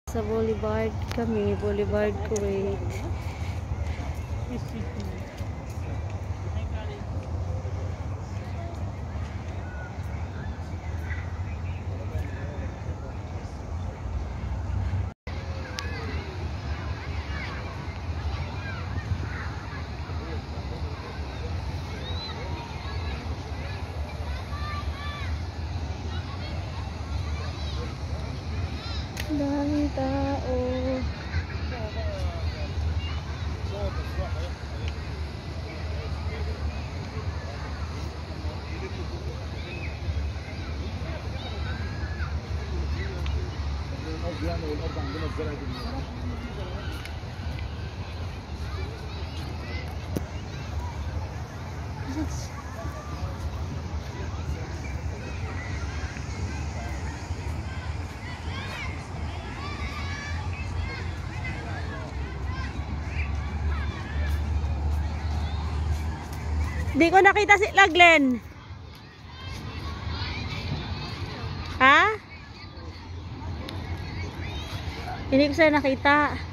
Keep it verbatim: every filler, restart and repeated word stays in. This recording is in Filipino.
Sa Boulevard kami, Boulevard Kuwait. Daming tao. Di ko nakita si Laglen. Ha? Hindi ko siya nakita.